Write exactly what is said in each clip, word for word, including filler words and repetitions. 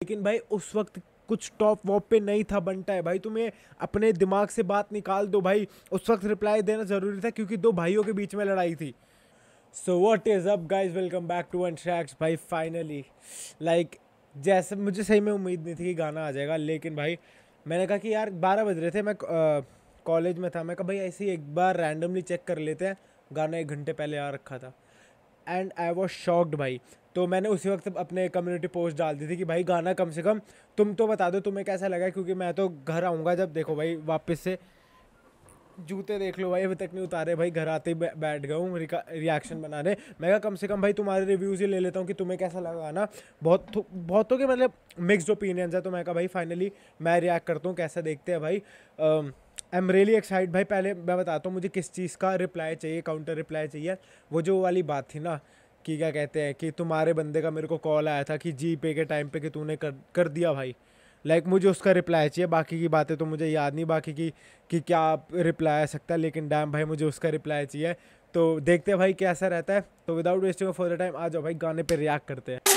लेकिन भाई उस वक्त कुछ टॉप वॉप पे नहीं था बनता है भाई, तुम्हें अपने दिमाग से बात निकाल दो भाई, उस वक्त रिप्लाई देना ज़रूरी था क्योंकि दो भाइयों के बीच में लड़ाई थी। So what is up guys, welcome back to untracks. भाई फाइनली लाइक जैसे मुझे सही में उम्मीद नहीं थी कि गाना आ जाएगा, लेकिन भाई मैंने कहा कि यार बारह बज रहे थे, मैं कॉलेज में था, मैं कहा भाई ऐसे ही एक बार रैंडमली चेक कर लेते हैं, गाना एक घंटे पहले आ रखा था एंड आई वॉज शॉक्ड भाई। तो मैंने उसी वक्त अपने कम्युनिटी पोस्ट डाल दी थी कि भाई गाना कम से कम तुम तो बता दो तुम्हें कैसा लगा, क्योंकि मैं तो घर आऊँगा जब, देखो भाई वापस से जूते देख लो भाई, अभी तक नहीं उतारे भाई, घर आते ही बैठ गया हूँ रिएक्शन बनाने। मैं कहा कम से कम भाई तुम्हारे रिव्यूज़ ही ले लेता हूँ कि तुम्हें कैसा लगा गाना। बहुत बहुतों के मतलब मिक्स्ड ओपिनियंस है, तो मैं कहा भाई फाइनली मैं रिएक्ट करता हूँ, कैसा देखते हैं भाई। आई एम रियली एक्साइटेड भाई। पहले मैं बताता हूँ मुझे किस चीज़ का रिप्लाई चाहिए, काउंटर रिप्लाई चाहिए। वो जो वाली बात थी ना कि क्या कहते हैं कि तुम्हारे बंदे का मेरे को कॉल आया था कि जी पे के टाइम पे कि तूने कर कर दिया भाई, लाइक like, मुझे उसका रिप्लाई चाहिए। बाकी की बातें तो मुझे याद नहीं बाकी की कि क्या रिप्लाई आ सकता है, लेकिन डैम भाई मुझे उसका रिप्लाई चाहिए। तो देखते हैं भाई कैसा रहता है। तो विदाउट वेस्टिंग फर्दर टाइम आ जाओ भाई गाने पे रिएक्ट करते हैं।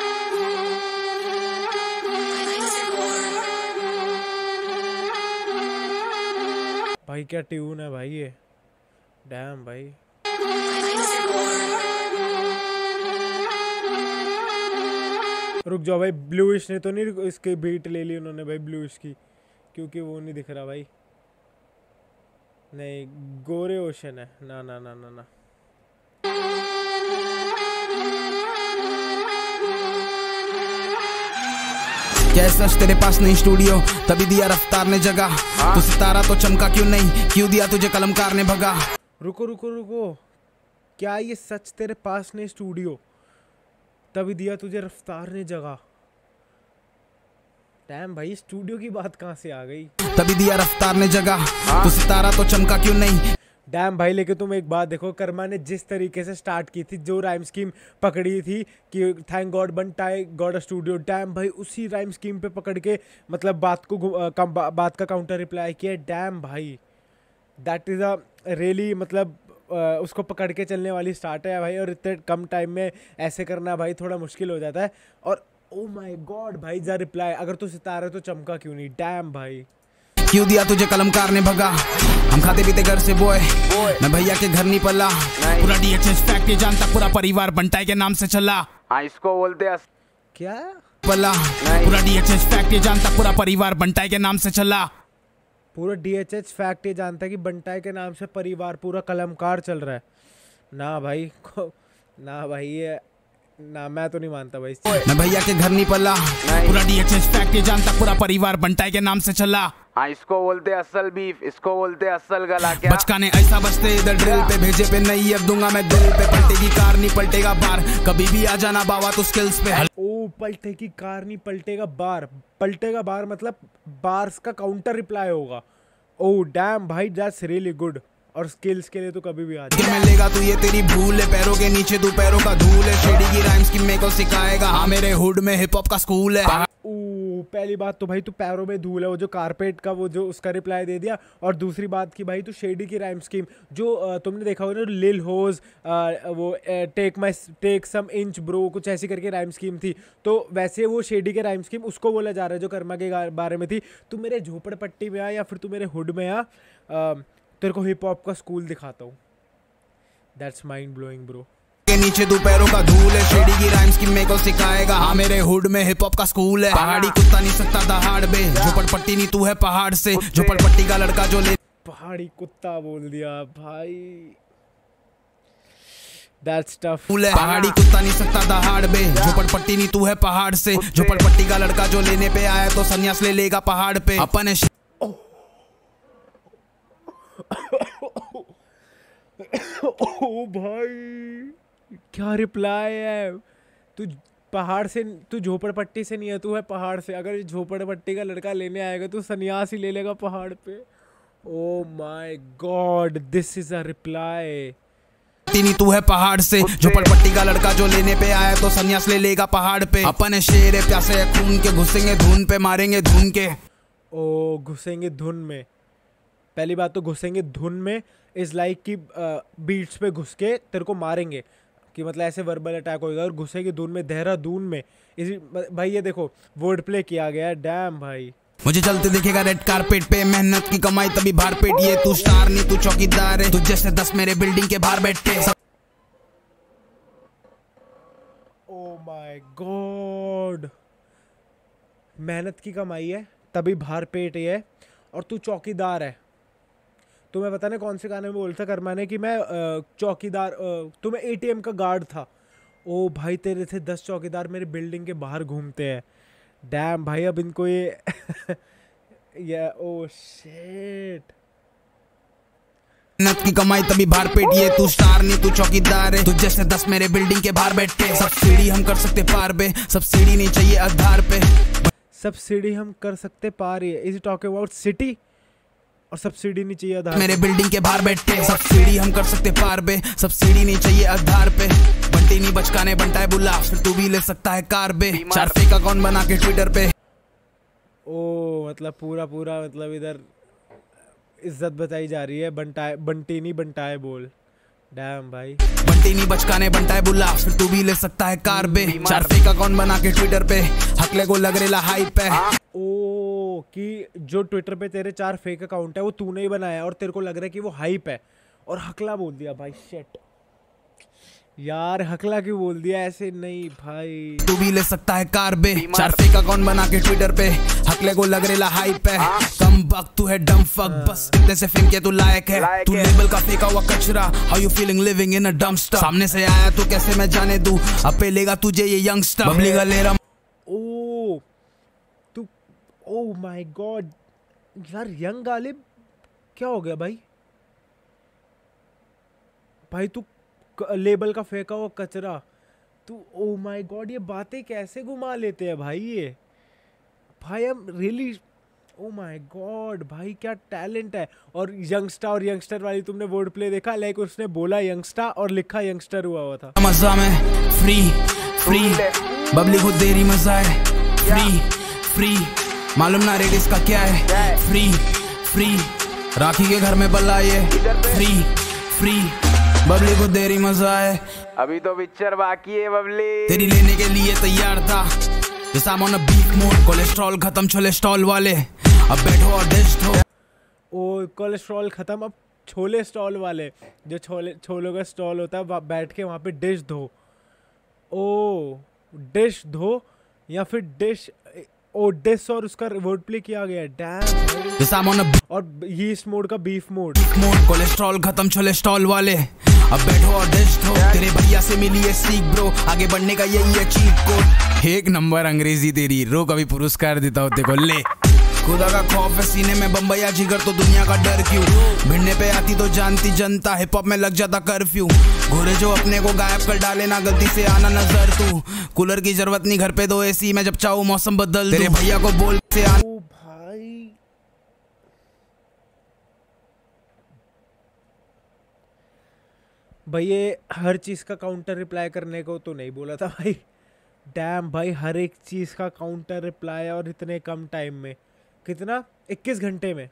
भाई क्या ट्यून है भाई ये, डैम भाई। रुक जाओ भाई, ब्लूइश ने तो नहीं इसकी बीट ले ली उन्होंने भाई, ब्लूइश की, क्योंकि वो नहीं दिख रहा भाई। नहीं गोरे ओशन है, ना ना ना ना ना। कैसा तेरे पास नहीं स्टूडियो, तभी दिया रफ्तार ने जगह। तू सितारा तो चमका क्यों नहीं, क्यों दिया तुझे कलमकार ने भगा। रुको रुको रुको, क्या ये सच तेरे पास नहीं स्टूडियो, तभी दिया तुझे रफ्तार ने जगह। डैम भाई स्टूडियो की बात कहाँ से आ गई। तभी दिया रफ्तार ने जगह, तू सितारा तो चमका क्यों नहीं। डैम भाई लेकिन तुम एक बात देखो, कर्मा ने जिस तरीके से स्टार्ट की थी, जो राइम स्कीम पकड़ी थी कि thank God Bantai God a studio, damn भाई उसी राइम स्कीम पे पकड़ के मतलब बात को कम बा, बात का काउंटर रिप्लाई किया। डैम भाई दैट इज़ अ रियली मतलब Uh, उसको पकड़ के चलने वाली स्टार्ट है भाई। और इतने कम टाइम में ऐसे करना भाई थोड़ा मुश्किल हो जाता है। और ओ माय गॉड भाई जा रिप्लाई, अगर तू सितारा तो चमका क्यों नहीं। डैम भाई क्यों दिया तुझे कलमकार ने भगा। हम खाते पीते घर से बॉय, मैं भैया के घर नहीं पला। पूरा डीएचएच फैक्ट जानता, पूरा परिवार बंटाई के नाम से चला। हाँ इसको बोलते हैं क्या पला। पूरा डीएचएच फैक्ट जानता, पूरा परिवार बंटाई के नाम से चला। पूरा डीएचएच फैक्ट ये जानता है कि बंटाई के नाम से परिवार पूरा कलमकार चल रहा है। ना भाई ना भाई ये ना, मैं तो नहीं मानता भाई। मैं भैया के घर नहीं पला। पूरा डीएचएच फैक्ट ये जानता, पूरा परिवार बंटाई के नाम से चला। हाँ इसको बोलते हैं असल बीफ, इसको बोलते हैं असल गला। क्या बचकाने ऐसा बचते इधर ड्रिल पे, भेजे पे नहीं अब दूंगा मैं दिल पे। पलटेगी कार नहीं पलटेगा बार, कभी भी आ जाना बाबा तो स्किल्स पे। ओ पलटेगी कार नहीं पलटेगा बार, पलटेगा बार मतलब बार्स का काउंटर रिप्लाई होगा। ओ डैम भाई दैट्स रियली गुड। और स्किल्स के लिए तो कभी भी आ जाए। मैं लेगा तू ये तेरी भूल है, पैरों के नीचे तू पैरों का धूल है। शेडी की राइम्स की मेरे को सिखाएगा, हाँ मेरे हुड में हिप हॉप का स्कूल है। ओ पहली बात तो भाई तू पैरों में धूल है, वो जो कारपेट का वो जो उसका रिप्लाई दे दिया। और दूसरी बात की भाई तू शेडी की राइम स्कीम जो आ, तुमने देखा होगा ना लिल होज वो take my take some inch bro कुछ ऐसी करके राइम स्कीम थी, तो वैसे वो शेडी के राइम स्कीम उसको बोला जा रहा है जो कर्मा के बारे में थी। तू मेरे झोपड़पट्टी में आ या फिर तू मेरे हुड में आ, तेरे को हिप हॉप का स्कूल दिखाता हूँ। That's mind blowing bro. के नीचे दो पैरों का धूल है, शेडी की राइम्स की मेरे को सिखाएगा, हाँ मेरे हुड में हिप हॉप का स्कूल है। पहाड़ी कुत्ता नहीं सकता दहाड़ बे, झोपड़पट्टी नहीं तू है पहाड़ से। झोपड़पट्टी का लड़का जो ले, पहाड़ी कुत्ता बोल दिया भाई, दैट्स टफ। पहाड़ी कुत्ता नहीं सकता दहाड़ बे, झोपड़पट्टी नहीं तू है पहाड़ से। झोपड़पट्टी का लड़का जो लेने पे आया तो संन्यास ले लेगा पहाड़ पे। अपन ओ भाई क्या रिप्लाई है। तू पहाड़ से, तू झोपड़पट्टी से नहीं है, तू है पहाड़ से। अगर झोपड़पट्टी का लड़का लेने आएगा तो सन्यास ही ले लेगा पहाड़ पे। Oh my God this is a reply. नहीं तू है पहाड़ से, झोपड़पट्टी का लड़का जो लेने पे आया तो सन्यास ले लेगा पहाड़ पे। अपन है शेर है प्यासे है खून के, घुसेंगे धुन पे मारेंगे धुन के। ओ घुसेंगे धुन में, पहली बात तो घुसेंगे धुन में इज लाइक कि बीट्स पे घुस के तेरे को मारेंगे, कि मतलब ऐसे वर्बल अटैक होएगा और घुसेगी दून में, देहरादून में। इसी भाई ये देखो वर्ड प्ले किया गया है, डैम भाई। मुझे चलते दिखेगा रेड कारपेट पे, मेहनत की कमाई तभी बाहर पेट। ये तू स्टार नहीं तू चौकीदार है, तू जैसे दस मेरे बिल्डिंग के बाहर बैठे। ओ माय गॉड, मेहनत की कमाई है तभी बाहर पेट है और तू चौकीदार है। तुम्हें पता नहीं कौन से गाने में बोलता कर्मा ने कि मैं चौकीदार, तुम्हें एटीएम का गार्ड था। ओ भाई तेरे थे दस चौकीदार मेरे बिल्डिंग के बाहर घूमते हैं। डैम भाई, अब इनको ये ये ओ शिट। मेहनत की कमाई तभी बाहर पेट। ये तू स्टार नहीं तू चौकीदार है, तू जैसे दस मेरे बिल्डिंग के बाहर बैठे। सब्सिडी हम कर सकते पार बे, सब्सिडी नहीं चाहिए आधार पे। सब्सिडी हम कर सकते पार है, इज टॉकिंग अबाउट सिटी, और सब्सिडी नहीं चाहिए आधार मेरे बिल्डिंग के बाहर बैठे। सब्सिडी हम कर सकते पार बे, सब्सिडी नहीं चाहिए आधार पे। बंटी नहीं बचकाने बनता है बुला, फिर तू भी ले सकता है कार बे। चार फेक अकाउंट बना के ट्विटर पे। ओ मतलब पूरा पूरा मतलब इधर इज्जत बताई जा रही है। बंटाए बंटी नहीं बंटाए बोल, डैम भाई। बंटी नहीं बचकाने बनता है बुला, फिर तू भी ले सकता है कार बे। चार फेक अकाउंट बना के ट्विटर पे, हकले को लग रेला हाइप है। ओ कि जो ट्विटर पे तेरे चार फेक अकाउंट है वो तूने ही बनाया और तेरे को लग रहा है कि वो हाइप है, और हकला बोल दिया भाई। शिट यार, हकला क्यों बोल दिया ऐसे? नहीं भाई, तू भी ले सकता है कार बे। चार फेक अकाउंट बना के ट्विटर पे, हकले को लग रेला हाइप है। कम बक तू है डम फक, बस कितने से फिल्म के तू लायक है। तू लेबल का फेंका हुआ कचरा, how you feeling living in a dumpster. सामने से आया तू कैसे मैं जाने दूं, अब पे लेगा तुझे ये यंगस्टर। बबली का ले रहा। ओ तू, ओ माय गॉड यार, यंग गालिब क्या हो गया भाई? भाई तू लेबल का फेंका हुआ कचरा, तू ओ माय गॉड, ये बातें कैसे घुमा लेते हैं भाई ये। भाई I am really, oh my God भाई क्या टैलेंट है। और यंगस्टर और यंगस्टर वाली तुमने वर्ड प्ले देखा? लाइक उसने बोला यंगस्टर और लिखा यंगस्टर हुआ हुआ था। मजा में फ्री फ्री, बबली को देरी मजा है। फ्री फ्री, मालूम ना रेट इसका क्या है। फ्री फ्री, राखी के घर में बल्ला ये। फ्री फ्री, बबली को देरी मजा है। अभी तो पिक्चर बाकी है बबली, तेरी लेने के लिए तैयार था। जैसा I'm on a beef mode, cholesterol खत्म छोले स्टॉल वाले, अब बैठो और डिश धो। ओ कोलेस्ट्रॉल खत्म, अब छोले स्टॉल वाले, जो छोले छोलों का स्टॉल होता है बैठ के वहाँ पे डिश धो। ओ डिश धो या फिर डिश, ओ डिश और उसका वर्ड प्ले किया गया है। डैम, जैसा I'm on a और यीस्ट मोड का बीफ मोड। मोड, कोलेस्ट्रॉल खत्म छोले स्टॉल वाले, अब बैठो और डिश धो। तेरे भैया से मिली है सीख ब्रो, आगे बढ़ने का यही है चीट कोड। एक नंबर अंग्रेजी तेरी, रो कभी पुरस्कार देता होते को ले। खुदा का खौफ है सीने में, बम्बैया जिगर तो दुनिया का डर क्यों। भिड़ने पे आती तो जानती जनता, हिप हॉप में लग जाता कर्फ्यू। घोरे जो अपने को गायब कर डाले ना, गलती से आना नजर तू। कूलर की जरूरत नहीं घर पे दो एसी, मैं जब चाहूँ मौसम बदल। तेरे भैया को बोल से आना। ओ भाई भाई ये हर चीज़ का काउंटर रिप्लाई करने को तो नहीं बोला था भाई। डैम भाई, हर एक चीज़ का काउंटर रिप्लाई, और इतने कम टाइम में। कितना? इक्कीस घंटे में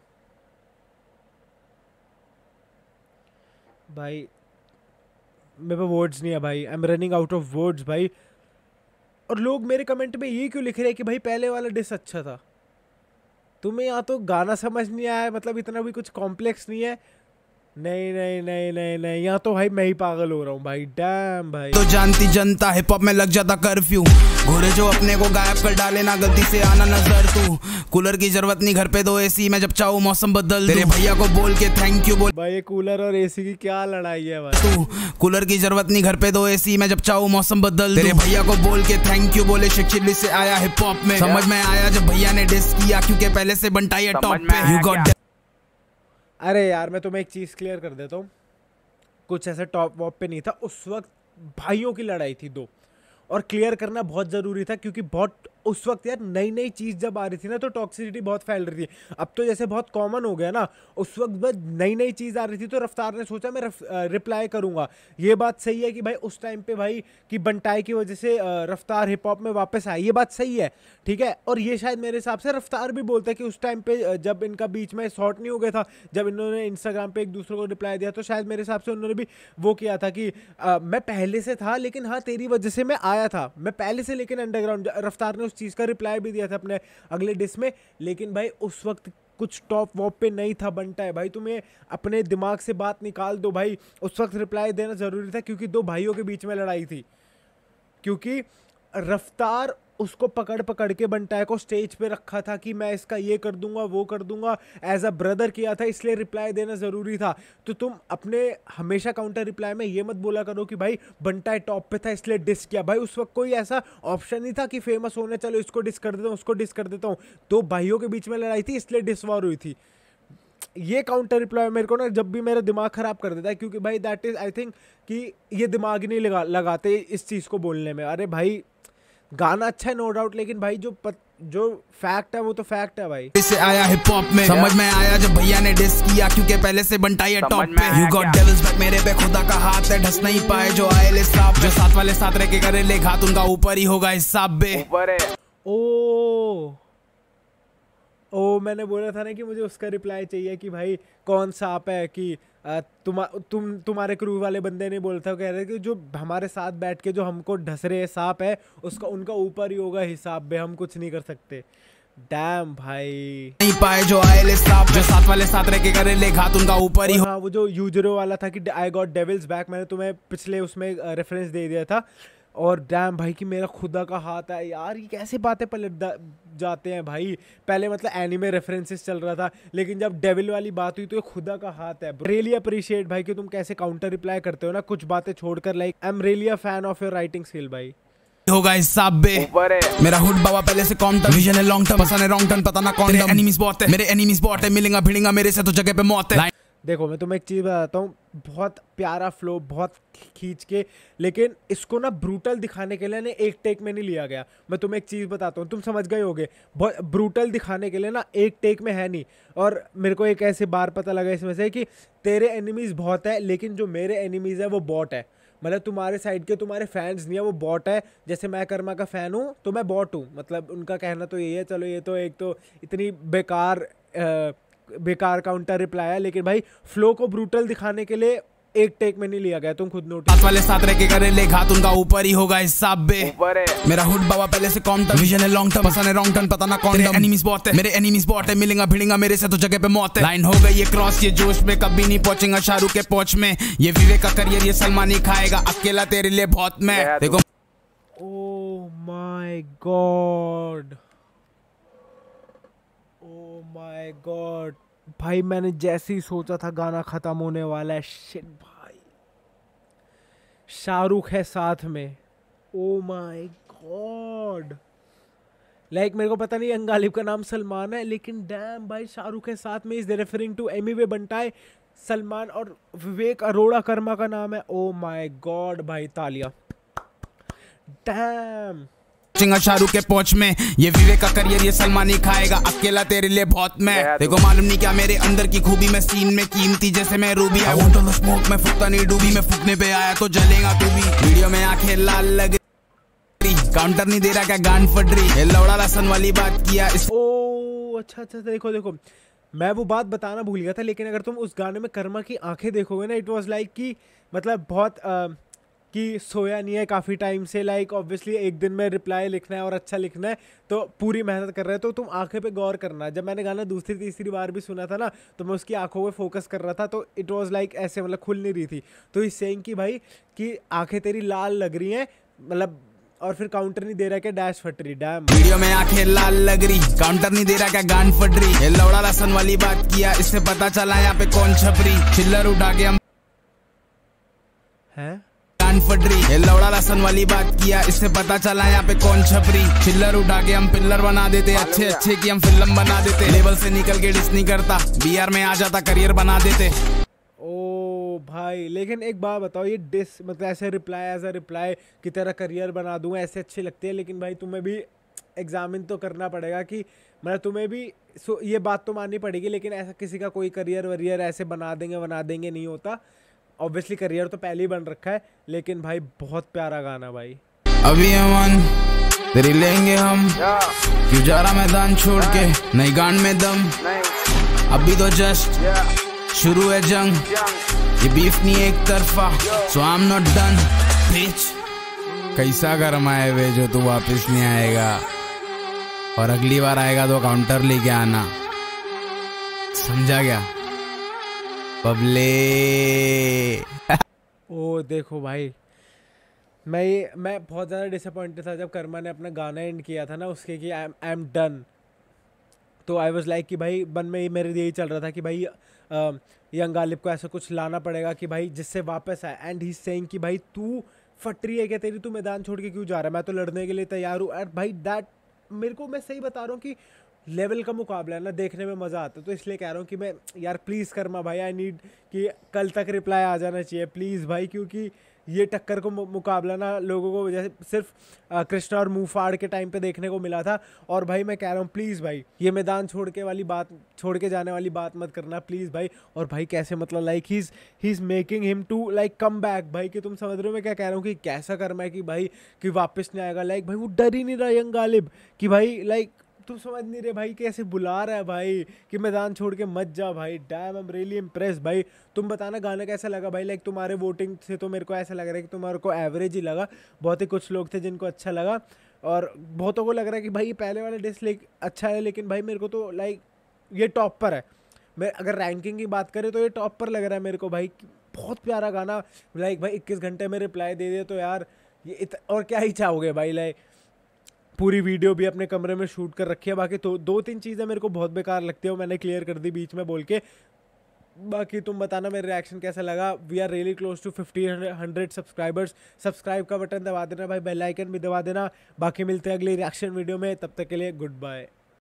भाई। मेरे पे वर्ड्स नहीं है भाई, I am running out of words भाई। और लोग मेरे कमेंट में ये क्यों लिख रहे हैं कि भाई पहले वाला डिस अच्छा था? तुम्हें या तो गाना समझ नहीं आया, मतलब इतना भी कुछ कॉम्प्लेक्स नहीं है। नहीं नहीं नहीं नहीं नहीं, यहाँ तो भाई मैं ही पागल हो रहा हूँ भाई। डैम भाई, तो जानती जनता, हिप हॉप में लग जाता कर्फ्यू। घोरे जो अपने को गायब कर डाले ना, गलती से आना नजर तू। कूलर की जरूरत नहीं घर पे दो एसी, मैं जब चाहूँ मौसम बदल। तेरे भैया को बोल के थैंक यू बोल। भाई ये कूलर और एसी की क्या लड़ाई है भाई? तू कूलर की जरूरत नहीं घर पे दो एसी, मैं जब चाहूँ मौसम बदल। तेरे भैया को बोल के थैंक यू बोले, शिक्षित से आया हिप हॉप में। समझ में आया जब भैया ने डिस किया, क्योंकि पहले से बनता है टॉप पे। You got. अरे यार, मैं तुम्हें एक चीज़ क्लियर कर देता हूँ, कुछ ऐसा टॉप वॉप पे नहीं था उस वक्त। भाइयों की लड़ाई थी दो, और क्लियर करना बहुत ज़रूरी था क्योंकि बहुत उस वक्त यार नई नई चीज़ जब आ रही थी ना तो टॉक्सिसिटी बहुत फैल रही थी। अब तो जैसे बहुत कॉमन हो गया ना, उस वक्त बस नई नई चीज़ आ रही थी तो रफ्तार ने सोचा मैं रिप्लाई करूँगा। ये बात सही है कि भाई उस टाइम पे भाई कि बंटाई की वजह से रफ्तार हिप हॉप में वापस आई, ये बात सही है, ठीक है। और ये शायद मेरे हिसाब से रफ्तार भी बोलता है कि उस टाइम पे जब इनका बीच में शॉर्ट नहीं हो गया था, जब इन्होंने इंस्टाग्राम पे एक दूसरे को रिप्लाई दिया, तो शायद मेरे हिसाब से उन्होंने भी वो किया था कि आ, मैं पहले से था लेकिन हाँ तेरी वजह से मैं आया था, मैं पहले से लेकिन अंडरग्राउंड। रफ्तार ने उस चीज़ का रिप्लाई भी दिया था अपने अगले डिस में। लेकिन भाई उस वक्त कुछ टॉप वॉप पे नहीं था बनता है भाई, तुम्हें अपने दिमाग से बात निकाल दो भाई। उस वक्त रिप्लाई देना ज़रूरी था क्योंकि दो भाइयों के बीच में लड़ाई थी, क्योंकि रफ्तार उसको पकड़ पकड़ के बंटाई को स्टेज पे रखा था कि मैं इसका ये कर दूंगा वो कर दूंगा, एज अ ब्रदर किया था, इसलिए रिप्लाई देना ज़रूरी था। तो तुम अपने हमेशा काउंटर रिप्लाई में ये मत बोला करो कि भाई बंटाई टॉप पे था इसलिए डिस किया। भाई उस वक्त कोई ऐसा ऑप्शन नहीं था कि फेमस होने चलो इसको डिस कर देता हूँ उसको डिस कर देता हूँ। दो भाइयों के बीच में लड़ाई थी इसलिए डिस वॉर हुई थी। ये काउंटर रिप्लाई मेरे को ना जब भी मेरा दिमाग ख़राब कर देता है, क्योंकि भाई दैट इज़ आई थिंक कि ये दिमाग ही नहीं लगा लगाते इस चीज़ को बोलने में। अरे भाई गाना अच्छा है नो डाउट, लेकिन भाई जो पत, जो फैक्ट है वो तो फैक्ट है भाई। इससे आया हिप हॉप में समझ में आया जब भैया ने डिस किया, क्योंकि पहले से बंटाई है टॉप पे। यू गॉट डेविल्स बैक, मेरे पे खुदा का हाथ है, ढस नहीं पाए जो आए ले साहब, जो साथ वाले साथ रह के करे ले घात उनका ऊपर ही होगा हिसाब बे। ऊपर है। ओ ओ मैंने बोला था ना कि मुझे उसका रिप्लाई चाहिए कि भाई कौन सांप है, कि तुम तुम तुम्हारे क्रू वाले बंदे नहीं बोलता, कह रहे कि जो हमारे साथ बैठ के जो हमको ढस रहे सांप है उसका उनका ऊपर ही होगा हिसाब बे, हम कुछ नहीं कर सकते। डैम भाई नहीं पाए जो आए ले साहब, जो साथ वाले साथ रह के करे ले घात उनका ऊपर ही। हाँ वो जो यूजरो वाला था कि आई गॉट डेविल्स बैक, मैंने तुम्हें पिछले उसमें रेफरेंस दे दिया था। और डैम भाई कि मेरा खुदा का हाथ है यार, ये कैसे बातें पलट जाते हैं भाई। पहले मतलब एनिमे रेफरेंसेस चल रहा था, लेकिन जब डेविल वाली बात हुई तो ये खुदा का हाथ है। रियली अप्रिशिएट भाई कि तुम कैसे काउंटर रिप्लाई करते हो ना कुछ बातें छोड़कर। Like I am really a fan of your writing skill भाई। होगा हिसाब बे। ऊपर है। मेरा हुड बाबा पहले से कॉम था, विजन है लॉन्ग टर्म, पसंद है रॉन्ग टर्न, पता ना कौन। मेरे एनिमीज बहुत है, मेरे एनिमीज बहुत है, मिलेंगा भिड़ेंगा मेरे से तो जगह पे मौत है। देखो मैं तुम्हें एक चीज़ बताता हूँ, बहुत प्यारा फ्लो बहुत खींच के, लेकिन इसको ना ब्रूटल दिखाने के लिए ना एक टेक में नहीं लिया गया। मैं तुम्हें एक चीज़ बताता हूँ, तुम समझ गए होगे, बहुत ब्रूटल दिखाने के लिए ना एक टेक में है नहीं। और मेरे को एक ऐसे बार पता लगा इसमें से कि तेरे एनिमीज़ बहुत है लेकिन जो मेरे एनिमीज़ है वो बॉट है। मतलब तुम्हारे साइड के तुम्हारे फैंस नहीं है, वो बॉट है। जैसे मैं कर्मा का फ़ैन हूँ तो मैं बॉट हूँ, मतलब उनका कहना तो यही है। चलो ये तो एक तो इतनी बेकार आ, बेकार काउंटर रिप्लाई है, लेकिन भाई फ्लो को ब्रूटल दिखाने के लिए एक टेक में नहीं लिया गया, तुम खुद नोटिस। साथ वाले साथ रह के करे ले घात उनका ऊपर ही होगा हिसाब बे। ऊपर है। मेरा हुड बाबा पहले से कॉम था, विजन है लॉन्ग टर्म, पसंद है रॉन्ग टर्न, पता ना कौन। मेरे एनिमीज बहुत है, मेरे एनिमीज बहुत है, मिलेंगा भिड़ेंगा मेरे से तो जगह पे मौत है। लाइन हो गई ये क्रॉस, ये जोश में कभी नहीं पहुंचेगा शाहरुख के पहुंच में। ये विवेक का करियर ये सलमान ही खाएगा, अकेला तेरे लिए बहुत मैं। देखो oh my God, oh my God भाई, मैंने जैसे ही सोचा था गाना खत्म होने वाला है, शिट भाई शाहरुख है साथ में। ओ माय गॉड, लाइक मेरे को पता नहीं अंगालिब का नाम सलमान है, लेकिन डैम भाई शाहरुख है साथ में। Is referring to Emiway Bantai, Salman और विवेक अरोड़ा कर्मा का नाम है। ओ माय गॉड भाई, तालिया। डैम शाहरुख के पहुंच में, ये विवेक का करियर ये सलमान ही खाएगा, अकेला तेरे लिए बहुत मैं। देखो मालूम नहीं क्या मेरे अंदर की खूबी, मैं सीन में कीमती जैसे मैं ruby. I want to smoke, मैं फुकता नहीं डूबी, मैं फूकने पे आया तो जलेगा तू भी। वीडियो में आंखें लाल लग रही, काउंटर नहीं दे रहा क्या गान फट रही, लौड़ा लसन वाली बात किया इस। ओ अच्छा अच्छा, देखो देखो मैं वो बात बताना भूल गया था, लेकिन अगर तुम उस गाने में कर्मा की आंखें देखोगे ना, इट वाज लाइक कि मतलब बहुत आ, कि सोया नहीं है काफ़ी टाइम से। लाइक ऑब्वियसली एक दिन में रिप्लाई लिखना है और अच्छा लिखना है, तो पूरी मेहनत कर रहे हैं, तो तुम आंखें पे गौर करना। जब मैंने गाना दूसरी तीसरी बार भी सुना था ना, तो मैं उसकी आंखों पे फोकस कर रहा था, तो इट वाज लाइक ऐसे मतलब खुल नहीं रही थी। तो इस सेइंग कि भाई कि आंखें तेरी लाल लग रही हैं, मतलब और फिर काउंटर नहीं दे रहा क्या डैश फट रही। डैम वीडियो में आंखें लाल लग रही, काउंटर नहीं दे रहा क्या गान फट रही, लौड़ा लसन वाली बात किया, इससे पता चला यहाँ पे कौन छपरी। चिल्लर उठा के हम हैं फट रही, लौड़ा लसन वाली बात किया, इससे पता चला यहाँ पे कौन छपरी। चिल्लर उठा के हम पिल्लर बना देते, अच्छे अच्छे की हम फिल्म बना देते। लेवल से निकल के डिस नहीं करता, बीआर में आ जाता करियर बना देते। ओ भाई, लेकिन एक बात बताओ, ये डिस मतलब ऐसे रिप्लाई एज अ रिप्लाई की तरह करियर बना दूंगा, ऐसे अच्छे लगते हैं, लेकिन भाई तुम्हें भी एग्जामिन तो करना पड़ेगा कि मतलब तुम्हें भी सो ये बात तो माननी पड़ेगी, लेकिन ऐसा किसी का कोई करियर वरियर ऐसे बना देंगे बना देंगे नहीं होता। ऑब्वियसली करियर तो पहले ही बन रखा है, लेकिन भाई बहुत प्यारा गाना भाई। अभी अमन तेरी लेंगे हम, क्यों जा रहा मैदान छोड़ के, नहीं गांड में दम, अभी तो जस्ट शुरू है जंग, ये बीफ नहीं एक तरफा, so I am not done bitch. कैसा गरमाए वे जो तू वापस नहीं आएगा, और अगली बार आएगा तो काउंटर लेके आना, समझा क्या बबले। ओ देखो भाई, मैं ये मैं बहुत ज़्यादा डिसअपॉइंटेड था जब कर्मा ने अपना गाना एंड किया था ना उसके कि आई आई एम डन। तो आई वाज लाइक कि भाई मन में मेरे यही चल रहा था कि भाई यंग गालिब को ऐसा कुछ लाना पड़ेगा कि भाई जिससे वापस आए। एंड ही सेइंग कि भाई तू फट रही है क्या तेरी, तू मैदान छोड़ के क्यों जा रहा है, मैं तो लड़ने के लिए तैयार हूँ। एंड भाई दैट मेरे को, मैं सही बता रहा हूँ कि लेवल का मुकाबला है ना, देखने में मज़ा आता है। तो इसलिए कह रहा हूँ कि मैं यार प्लीज़ कर्मा भाई, आई नीड कि कल तक रिप्लाई आ जाना चाहिए प्लीज़ भाई, क्योंकि ये टक्कर को मुकाबला ना लोगों को जैसे सिर्फ कृष्णा और मुँह फाड़ के टाइम पे देखने को मिला था। और भाई मैं कह रहा हूँ प्लीज़ भाई, ये मैदान छोड़ के वाली बात, छोड़ के जाने वाली बात मत करना प्लीज़ भाई। और भाई कैसे मतलब like he is he is making him to like come back भाई, कि तुम समझ रहे हो मैं क्या कह रहा हूँ कि कैसा कर्मा है कि भाई कि वापस नहीं आएगा। लाइक भाई वो डर ही नहीं रहा यंग गालिब कि भाई लाइक तुम समझ नहीं रहे भाई कैसे बुला रहा है भाई कि मैदान छोड़ के मत जा भाई। Damn I am really impress भाई। तुम बताना गाना कैसा लगा भाई। लाइक तुम्हारे वोटिंग से तो मेरे को ऐसा लग रहा है कि तुम्हारे को एवरेज ही लगा, बहुत ही कुछ लोग थे जिनको अच्छा लगा, और बहुतों को लग रहा है कि भाई पहले वाला डिस लाइक अच्छा है, लेकिन भाई मेरे को तो लाइक ये टॉप पर है। मैं अगर रैंकिंग की बात करें तो ये टॉप पर लग रहा है मेरे को भाई। बहुत प्यारा गाना, लाइक भाई इक्कीस घंटे में रिप्लाई दे दे तो यार ये इत... और क्या ही चाहोगे भाई। लाइक पूरी वीडियो भी अपने कमरे में शूट कर रखी है। बाकी तो दो तीन चीज़ें मेरे को बहुत बेकार लगती है, वो मैंने क्लियर कर दी बीच में बोल के। बाकी तुम बताना मेरा रिएक्शन कैसा लगा। We are really close to fifteen hundred subscribers. Subscribe का बटन दबा देना भाई, बेल आइकन भी दबा देना। बाकी मिलते हैं अगली रिएक्शन वीडियो में, तब तक के लिए गुड बाय।